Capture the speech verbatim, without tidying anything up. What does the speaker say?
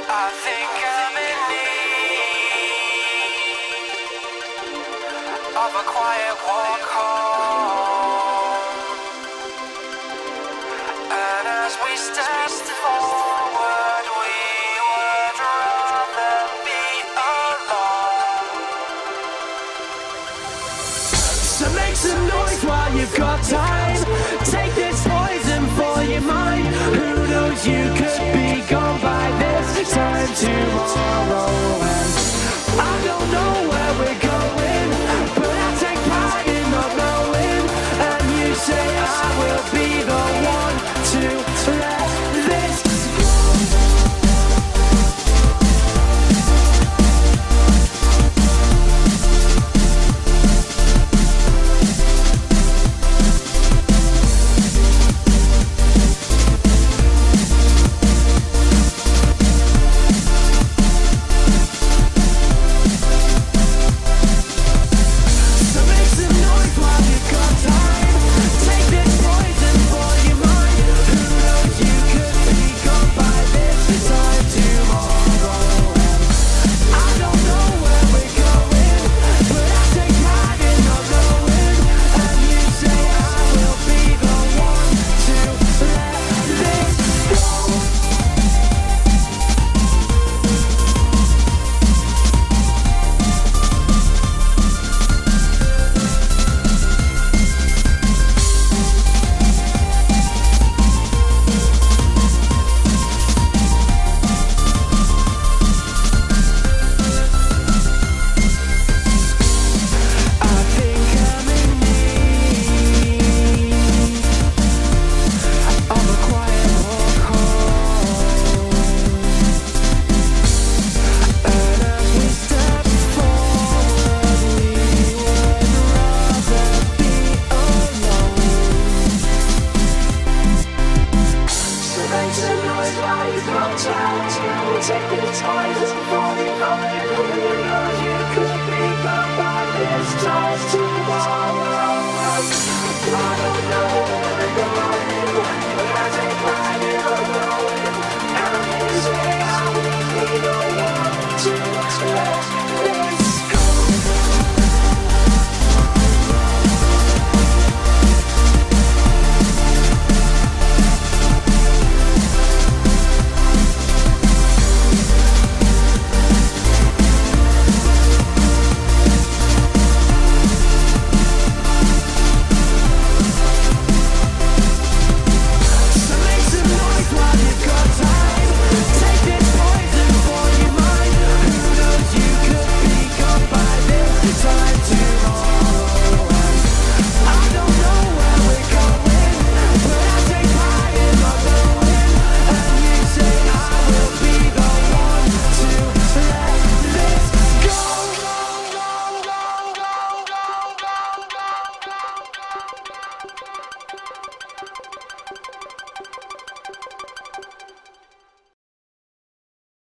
I think I'm in need of a quiet walk home. And as we step forward, we would rather be alone. So make some noise while you've got time. Take this poison for your mind. Who knows, you could be gone by this time tomorrow. And I don't know where we're going, but I take pride in not knowing. And you say I will be the one to let this go. Take this poison for